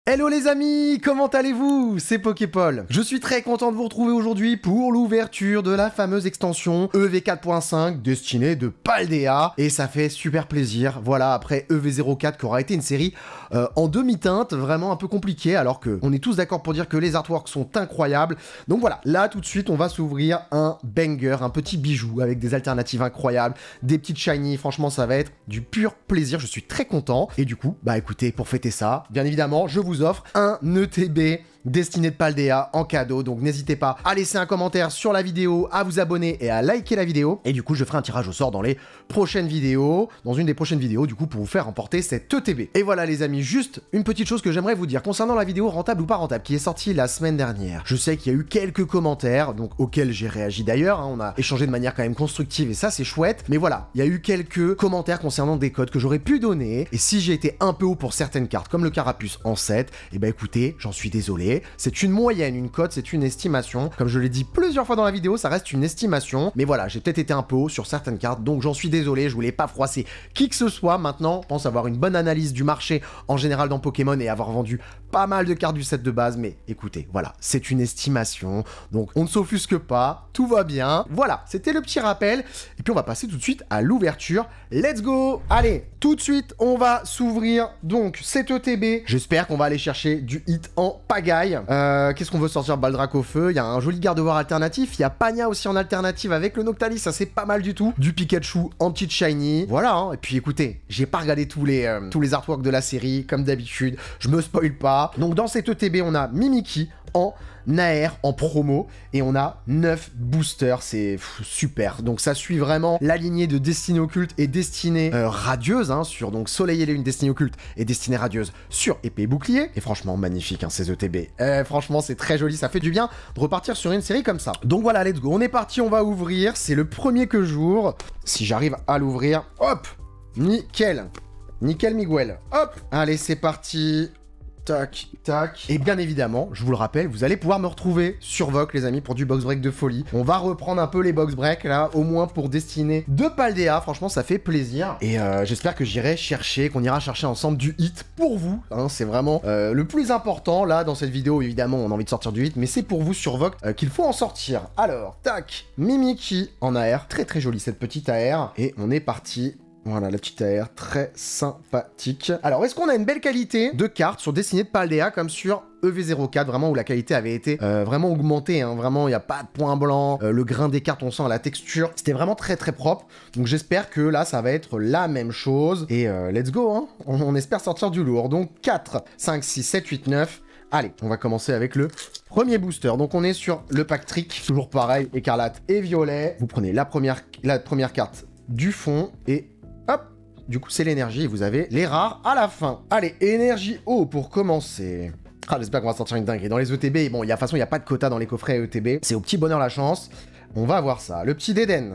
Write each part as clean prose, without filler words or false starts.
Hello les amis, comment allez-vous? C'est Poképol. Je suis très content de vous retrouver aujourd'hui pour l'ouverture de la fameuse extension EV4.5 destinée de Paldea. Et ça fait super plaisir, voilà, après EV04 qui aura été une série en demi-teinte, vraiment un peu compliquée, alors que on est tous d'accord pour dire que les artworks sont incroyables. Donc voilà, là tout de suite on va s'ouvrir un banger, un petit bijou avec des alternatives incroyables, des petites shiny, franchement ça va être du pur plaisir, je suis très content. Et du coup, bah écoutez, pour fêter ça, bien évidemment, je vous offre un ETB destiné de Paldea en cadeau, donc n'hésitez pas à laisser un commentaire sur la vidéo, à vous abonner et à liker la vidéo, et du coup je ferai un tirage au sort dans les prochaines vidéos, dans une des prochaines vidéos du coup pour vous faire remporter cet ETB. Et voilà les amis, juste une petite chose que j'aimerais vous dire concernant la vidéo rentable ou pas rentable qui est sortie la semaine dernière. Je sais qu'il y a eu quelques commentaires, donc auxquels j'ai réagi d'ailleurs, hein, on a échangé de manière quand même constructive et ça c'est chouette, mais voilà, il y a eu quelques commentaires concernant des codes que j'aurais pu donner, et si j'ai été un peu haut pour certaines cartes comme le Carapuce en 7, et bah écoutez, j'en suis désolé. C'est une moyenne, une cote, c'est une estimation. Comme je l'ai dit plusieurs fois dans la vidéo, ça reste une estimation. Mais voilà, j'ai peut-être été un peu haut sur certaines cartes, donc j'en suis désolé, je voulais pas froisser qui que ce soit. Maintenant, je pense avoir une bonne analyse du marché en général dans Pokémon et avoir vendu pas mal de cartes du set de base. Mais écoutez, voilà, c'est une estimation, donc on ne s'offusque pas, tout va bien. Voilà, c'était le petit rappel. Et puis on va passer tout de suite à l'ouverture. Let's go! Allez, tout de suite, on va s'ouvrir donc cet ETB. J'espère qu'on va aller chercher du hit en pagaille. Qu'est-ce qu'on veut sortir? Baldrac au feu, il y a un joli Gardevoir alternatif, il y a Pagna aussi en alternative avec le Noctalis, ça c'est pas mal du tout. Du Pikachu en petite shiny, voilà, hein. Et puis écoutez, j'ai pas regardé tous les artworks de la série, comme d'habitude, je me spoil pas. Donc dans cet ETB, on a Mimikyu en Nair en promo et on a 9 boosters, c'est super. Donc ça suit vraiment la lignée de Destinée Occulte et Destinée Radieuse, hein, sur donc Soleil et Lune, Destinée Occulte et Destinée Radieuse sur épée et bouclier. Et franchement magnifique hein, ces ETB. Franchement c'est très joli, ça fait du bien de repartir sur une série comme ça. Donc voilà, let's go, on est parti, on va ouvrir, c'est le premier que j'ouvre. Si j'arrive à l'ouvrir, hop, nickel. Nickel Miguel, hop. Allez c'est parti. Tac, tac. Et bien évidemment, je vous le rappelle, vous allez pouvoir me retrouver sur VOC, les amis, pour du box break de folie. On va reprendre un peu les box break, là, au moins pour Destinée de Paldea. Franchement, ça fait plaisir. Et j'espère que j'irai chercher, qu'on ira chercher ensemble du hit pour vous. Hein, c'est vraiment le plus important, là, dans cette vidéo. Évidemment, on a envie de sortir du hit, mais c'est pour vous sur VOC qu'il faut en sortir. Alors, tac, Mimikyu en AR. Très, très jolie, cette petite AR. Et on est parti. Voilà, la petite AR, très sympathique. Alors, est-ce qu'on a une belle qualité de cartes sur Destinée de Paldea, comme sur EV04, vraiment, où la qualité avait été vraiment augmentée, hein, vraiment, il n'y a pas de point blanc, le grain des cartes, on sent la texture, c'était vraiment très très propre, donc j'espère que là, ça va être la même chose, et let's go, hein, on espère sortir du lourd. Donc 4, 5, 6, 7, 8, 9... Allez, on va commencer avec le premier booster. Donc on est sur le pack trick, toujours pareil, écarlate et violet. Vous prenez la première carte du fond, et hop, du coup c'est l'énergie, et vous avez les rares à la fin. Allez, énergie eau pour commencer. Ah, j'espère qu'on va sortir une dinguerie. Dans les ETB, bon, de toute façon, il n'y a pas de quota dans les coffrets ETB. C'est au petit bonheur la chance. On va voir ça. Le petit Déden.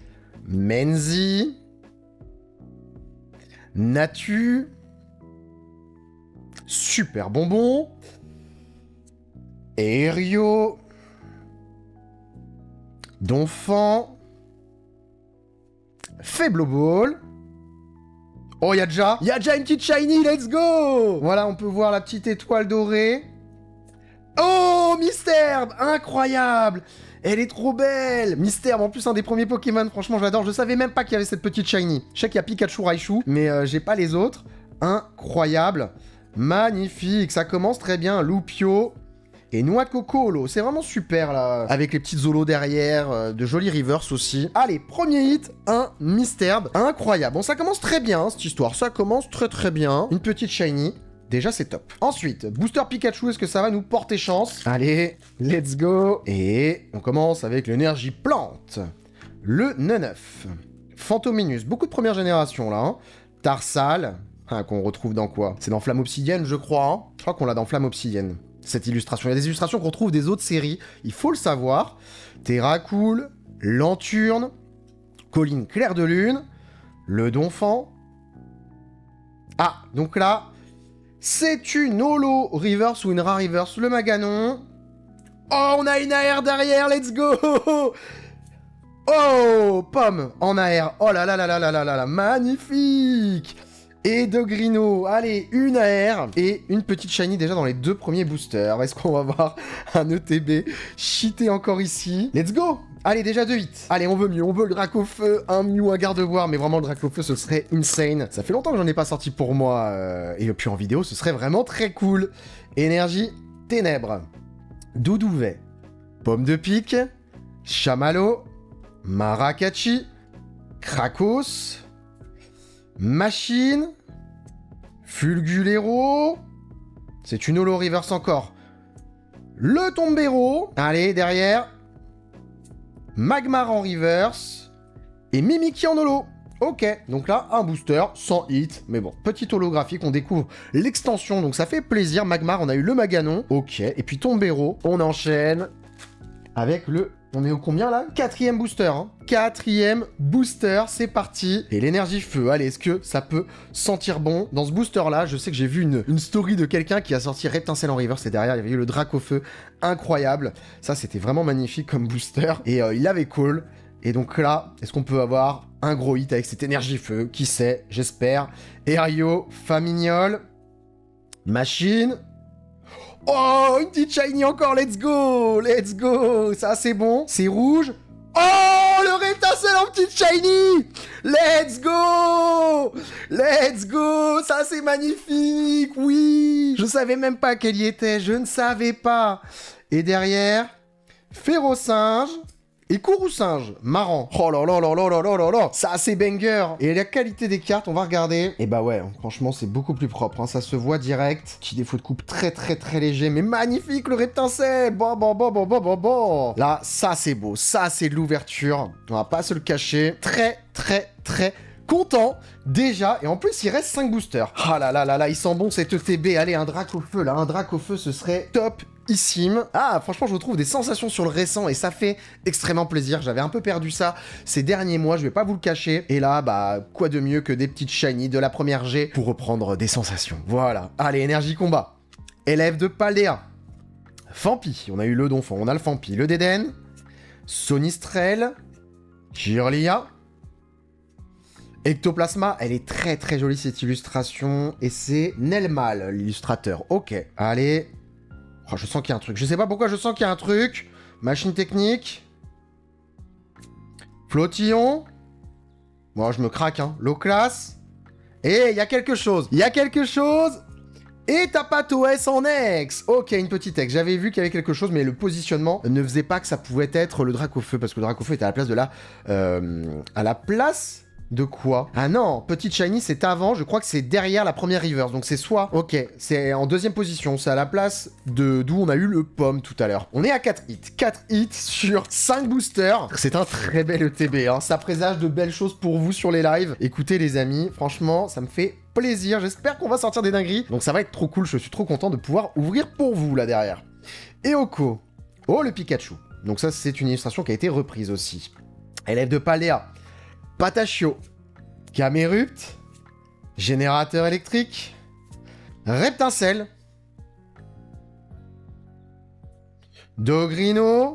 Menzi. Natu. Super bonbon. Aério. Donphan. Faible Ball. Oh, il y a déjà une petite shiny, let's go! Voilà, on peut voir la petite étoile dorée. Oh, Mystère! Incroyable! Elle est trop belle! Mystère, en plus, un des premiers Pokémon, franchement, j'adore. Je savais même pas qu'il y avait cette petite shiny. Je sais qu'il y a Pikachu, Raichu, mais j'ai pas les autres. Incroyable! Magnifique! Ça commence très bien. Loupio et Noix de Coco, c'est vraiment super, là. Avec les petites zolos derrière, de jolis reverse aussi. Allez, premier hit, un Mystère. Incroyable. Bon, ça commence très bien, hein, cette histoire. Ça commence très très bien. Une petite shiny. Déjà, c'est top. Ensuite, Booster Pikachu, est-ce que ça va nous porter chance? Allez, let's go. Et on commence avec l'énergie plante. Le 9. Fantominus. Beaucoup de première génération, là. Hein. Tarsal. Hein, qu'on retrouve dans quoi? C'est dans Flamme Obsidienne, je crois. Hein. Je crois qu'on l'a dans Flamme Obsidienne. Cette illustration. Il y a des illustrations qu'on trouve des autres séries. Il faut le savoir. Terracool, Lanturne, Colline Claire de Lune, le Donphan. Ah, donc là, c'est une holo reverse ou une rare reverse. Le Maganon. Oh, on a une AR derrière, let's go! Oh, pomme en AR. Oh là là là là là là là là, magnifique! Et Dogrino, allez, une AR et une petite shiny déjà dans les 2 premiers boosters. Est-ce qu'on va voir un ETB cheaté encore ici? Let's go! Allez, déjà 2 hits. Allez, on veut mieux, on veut le Dracofeu, un Mew, un Gardevoir, mais vraiment le Dracofeu, ce serait insane. Ça fait longtemps que j'en ai pas sorti pour moi, et puis en vidéo, ce serait vraiment très cool. Énergie, Ténèbres, Doudouvet, Pomme de Pique, Chamallow, Maracatchi, Krakos, Machine, Fulgulero, c'est une Holo Reverse encore. Le Tombero, allez, derrière, Magmar en Reverse, et Mimikyu en Holo. Ok, donc là, un booster, sans hit, mais bon, petite holographique, on découvre l'extension, donc ça fait plaisir. Magmar, on a eu le Maganon, ok, et puis Tombero, on enchaîne avec le... On est au combien là? 4e booster, hein. 4e booster, c'est parti. Et l'énergie feu, allez, est-ce que ça peut sentir bon? Dans ce booster là, je sais que j'ai vu une story de quelqu'un qui a sorti Reptincelle en Reverse et derrière il y avait eu le Dracofeu, incroyable. Ça c'était vraiment magnifique comme booster. Et il avait call. Et donc là, est-ce qu'on peut avoir un gros hit avec cette énergie feu? Qui sait, j'espère. Erio, Famignol, Machine... Oh, une petite shiny encore, let's go! Let's go! Ça, c'est bon. C'est rouge. Oh, le Reptincelle en petite shiny! Let's go! Let's go! Ça, c'est magnifique! Oui! Je savais même pas qu'elle y était. Je ne savais pas. Et derrière, Férocinge et Courroucinge. Marrant. Oh là là là là là là là là! Ça, c'est banger! Et la qualité des cartes, on va regarder. Et bah ouais, franchement, c'est beaucoup plus propre. Hein. Ça se voit direct. Petit défaut de coupe très très très léger, mais magnifique le Reptincelle! Bon, bon, bon, bon, bon, bon, bon! Là, ça, c'est beau. Ça, c'est de l'ouverture. On va pas se le cacher. Très très très content déjà, et en plus il reste 5 boosters. Ah là là là là, il sent bon cet ETB. Allez, un Dracofeu là, un Dracofeu, ce serait top. Ah, franchement, je retrouve des sensations sur le récent et ça fait extrêmement plaisir. J'avais un peu perdu ça ces derniers mois, je vais pas vous le cacher. Et là, bah, quoi de mieux que des petites shiny de la première G pour reprendre des sensations. Voilà. Allez, énergie combat. Élève de Paldea. Fampi, on a eu le Donphan, on a le Fampi, le Déden, Sonistrel, Kirlia, Ectoplasma, elle est très très jolie cette illustration. Et c'est Nelmal, l'illustrateur. Ok, allez... Oh, je sens qu'il y a un truc. Je sais pas pourquoi je sens qu'il y a un truc. Machine technique. Flottillon. Moi, je me craque, hein. Low class. Et il y a quelque chose. Il y a quelque chose. Et Tapatouès en ex. Ok, une petite ex. J'avais vu qu'il y avait quelque chose, mais le positionnement ne faisait pas que ça pouvait être le Dracofeu, parce que le Dracofeu était à la place de la... à la place... De quoi? Ah non, petite shiny, c'est avant, je crois que c'est derrière la première reverse. Donc c'est soit... Ok, c'est en 2e position, c'est à la place de d'où on a eu le pomme tout à l'heure. On est à 4 hits. 4 hits sur 5 boosters. C'est un très bel ETB, hein. Ça présage de belles choses pour vous sur les lives. Écoutez les amis, franchement, ça me fait plaisir. J'espère qu'on va sortir des dingueries. Donc ça va être trop cool, je suis trop content de pouvoir ouvrir pour vous là derrière. Et Oko. Oh, le Pikachu. Donc ça, c'est une illustration qui a été reprise aussi. Élève de Paldea. Patachio, Camerupt, Générateur électrique, Reptincelle, Dogrino,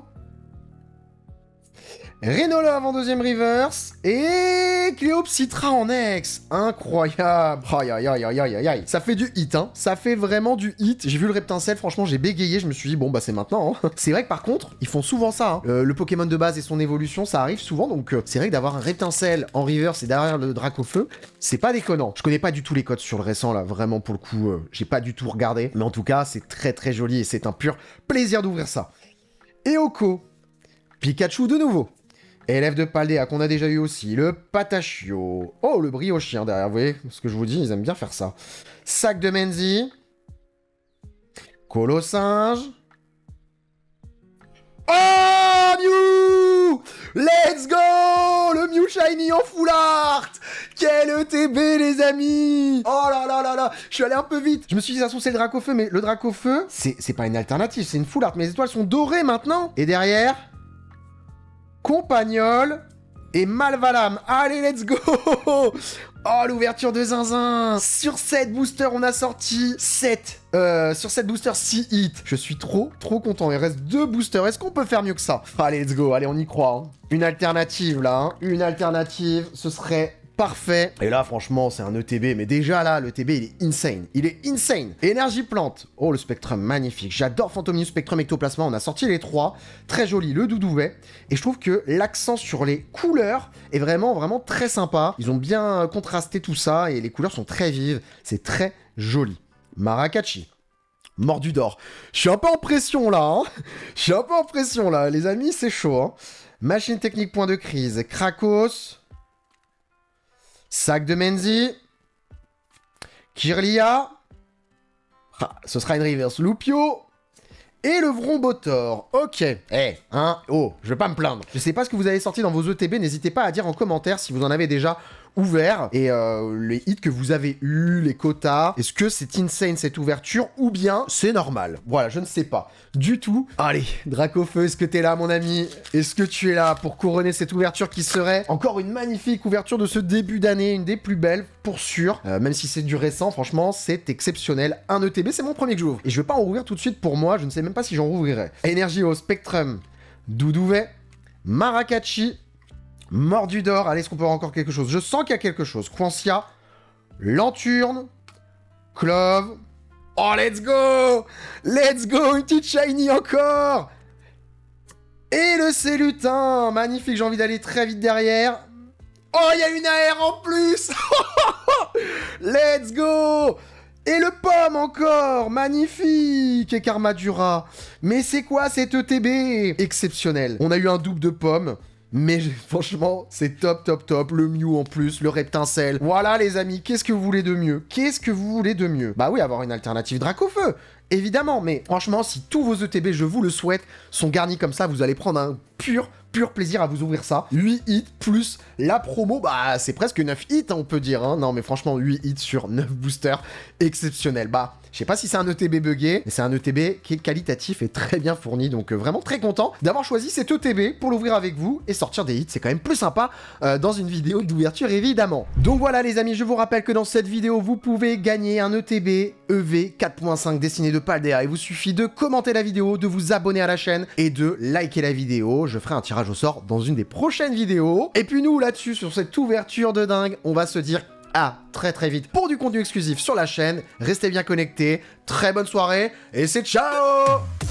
Renolo avant 2e reverse, et Cléopsitra en ex. Incroyable. Aïe aïe aïe aïe aïe aïe. Ça fait du hit, hein. Ça fait vraiment du hit. J'ai vu le Reptincelle, franchement, j'ai bégayé. Je me suis dit, bon, bah c'est maintenant. Hein. C'est vrai que par contre, ils font souvent ça. Hein. Le Pokémon de base et son évolution, ça arrive souvent. Donc, c'est vrai que d'avoir un Reptincelle en reverse et derrière le Dracofeu, c'est pas déconnant. Je connais pas du tout les codes sur le récent, là. Vraiment, pour le coup, j'ai pas du tout regardé. Mais en tout cas, c'est très très joli et c'est un pur plaisir d'ouvrir ça. Et Oko. Pikachu de nouveau. Élève de Paldea qu'on a déjà eu aussi. Le Patachio. Oh, le Briochien derrière. Vous voyez ce que je vous dis, ils aiment bien faire ça. Sac de Menzi. Colossinge. Oh, Mew! Let's go! Le Mew Shiny en full art! Quel ETB, les amis! Oh là là là là! Je suis allé un peu vite. Je me suis dit, ça se trouve, c'est le Dracofeu, mais le Dracofeu, c'est pas une alternative, c'est une full art. Mes étoiles sont dorées maintenant. Et derrière... Compagnol et Malvalam. Allez, let's go! Oh, l'ouverture de Zinzin. Sur 7 boosters, on a sorti 7. Sur 7 boosters, 6 hits. Je suis trop content. Il reste 2 boosters. Est-ce qu'on peut faire mieux que ça? Allez, let's go. Allez, on y croit. Hein. Une alternative, là. Hein. Une alternative, ce serait parfait. Et là, franchement, c'est un ETB, mais déjà là, le ETB, il est insane. Il est insane. Énergie plante. Oh, le Spectrum, magnifique. J'adore Phantominus, Spectrum, Ectoplasma. On a sorti les 3. Très joli, le Doudouvet. Et je trouve que l'accent sur les couleurs est vraiment, vraiment très sympa. Ils ont bien contrasté tout ça et les couleurs sont très vives. C'est très joli. Maracatchi. Mordu d'or. Je suis un peu en pression là, hein. Je suis un peu en pression là, les amis, c'est chaud, hein. Machine technique, point de crise. Krakos. Sac de Menzi. Kirlia. Ah, ce sera une reverse Lupio. Et le Vrombotor. Ok. Je vais pas me plaindre. Je sais pas ce que vous avez sorti dans vos ETB, n'hésitez pas à dire en commentaire si vous en avez déjà ouvert. Et les hits que vous avez eus, les quotas. Est-ce que c'est insane cette ouverture ou bien c'est normal? Voilà, je ne sais pas du tout. Allez, Dracofeu, est-ce que t'es là mon ami? Est-ce que tu es là pour couronner cette ouverture qui serait encore une magnifique ouverture de ce début d'année, une des plus belles pour sûr. Même si c'est du récent, franchement, c'est exceptionnel. Un ETB, c'est mon premier que j'ouvre. Et je vais pas en rouvrir tout de suite pour moi, je ne sais même pas si j'en rouvrirai. Énergie au Spectrum, Doudouvet, Maracatchi, Mordu d'or. Allez, est-ce qu'on peut avoir encore quelque chose? Je sens qu'il y a quelque chose. Quancia, Lanturne, Clove. Oh, let's go! Let's go! Une petite shiny encore! Et le Célutin! Magnifique, j'ai envie d'aller très vite derrière. Oh, il y a une AR en plus! Let's go! Et le Pomme encore! Magnifique! Et Karmadura. Mais c'est quoi cet ETB? Exceptionnel. On a eu un double de Pomme. Mais franchement, c'est top, top, top. Le Mew en plus, le Reptincelle. Voilà les amis, qu'est-ce que vous voulez de mieux? Qu'est-ce que vous voulez de mieux? Bah oui, avoir une alternative Dracofeu, évidemment. Mais franchement, si tous vos ETB, je vous le souhaite, sont garnis comme ça, vous allez prendre un pur plaisir à vous ouvrir ça. 8 hits plus la promo, bah c'est presque 9 hits, hein, on peut dire. Hein. Non mais franchement, 8 hits sur 9 boosters, exceptionnel. Bah, je sais pas si c'est un ETB buggé, mais c'est un ETB qui est qualitatif et très bien fourni. Donc vraiment très content d'avoir choisi cet ETB pour l'ouvrir avec vous et sortir des hits. C'est quand même plus sympa dans une vidéo d'ouverture évidemment. Donc voilà les amis, je vous rappelle que dans cette vidéo, vous pouvez gagner un ETB EV 4.5 dessiné de Paldea. Il vous suffit de commenter la vidéo, de vous abonner à la chaîne et de liker la vidéo. Je ferai un tirage au sort dans une des prochaines vidéos. Et puis nous là-dessus, sur cette ouverture de dingue, on va se dire à très très vite pour du contenu exclusif sur la chaîne. Restez bien connectés, très bonne soirée et c'est ciao!